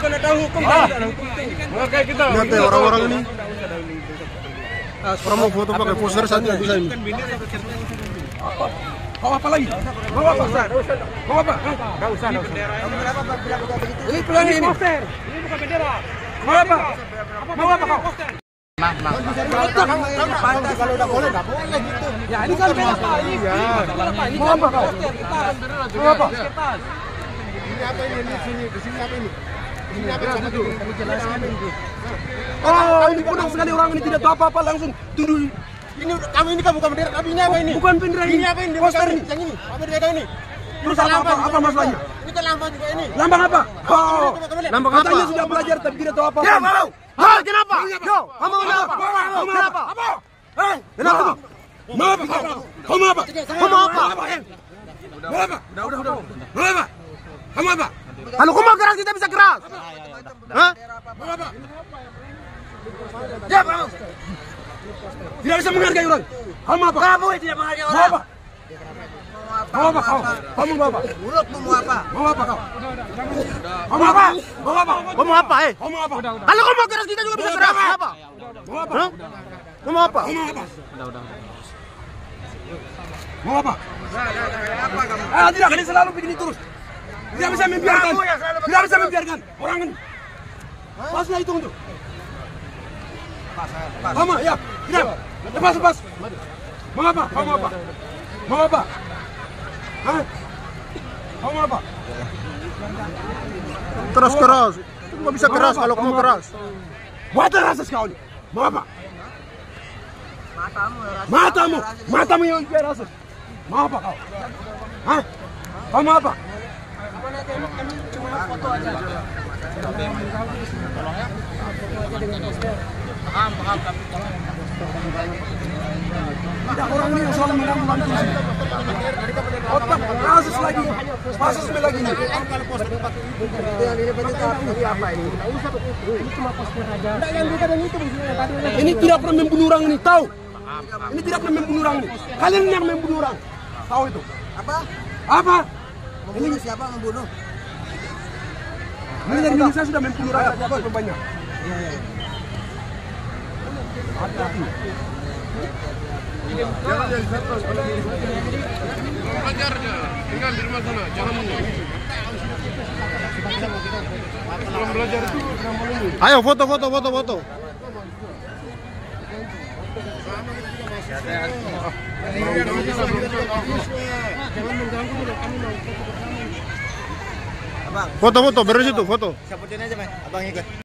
kena tahu hukum. Oke kita. Lihat deh orang-orang ini. Orang mau foto pakai poster saja nggak bisa ini. Mau apa lagi? Mau apa? Mau apa? Enggak usah. Ini pelan ini. Ini bukan bendera. Mau apa? Mau apa kau? Kalau udah boleh, nggak boleh gitu. Ya ini kan bendera Pak. Ini mau apa kau? Mau apa? Ini apa ini? Di sini apa ini? Ini apa itu? Kami jelaskan itu. Oh, ini punah sekali orang ini tidak tahu apa-apa langsung tuduh. Ini kami ini kan bukan bendera, kami ini apa ini? Bukan bendera ini. Ini apa ini? Poster ini. Yang ini. Apa bendera ini? Terus apa masalahnya? Ini kan lambang juga ini. Lambang apa? Oh, Lambang apa? katanya sudah belajar tapi tidak tahu apa. Ya, mau. Hah, kenapa? Yo, kamu kenapa? Kenapa? Apa? Kenapa? Mau apa? Kamu apa? Kamu apa? Mau apa? Udah. Mau apa? Kamu apa? Kalau kamu mau keras kita bisa keras. Hah? Mau apa? Ya, mau. Tidak bisa menghargai orang. Kamu apa? Kamu yang tidak menghargai Mau orang. apa? Mau apa kau? Kamu mau apa? Mulutmu mau apa? Mau apa kau? Kamu apa? Mau apa? Kamu apa, eh? Kamu apa? Kalau kamu mau keras kita juga bisa keras. Apa? Mau apa? Hah? Kamu apa? Kamu apa? Mau apa? Tidak, ini selalu begini terus. Tidak bisa membiarkan. Tidak bisa membiarkan orang ini. Paslah itu untuk. Kamu, ya. Tidak. Lepas. Mau apa? Kamu apa? Mau apa? Hah? Kamu apa? Keras. Itu nggak bisa keras kalau kamu keras. Buat rasa sekali. Mau apa? Matamu yang biar rasa. Mau apa kau? Hah? Kamu apa? Foto aja. Tidak, orang ini yang selalu mengganggu sini. Otak, kasus lagi lagi nih. Ini tidak pernah membunuh orang ini, tahu? Ini tidak pernah membunuh orang ini. Kalian yang membunuh orang, tahu itu? Apa? Membunuh siapa membunuh? Ini dari Indonesia sudah membunuh rakyat banyak. Hati-hati. Belajar aja, tinggal di rumah sana, jangan belum belajar itu Ayo foto. Foto, beres itu, foto. Saputin aja, Mas. Abang ikut.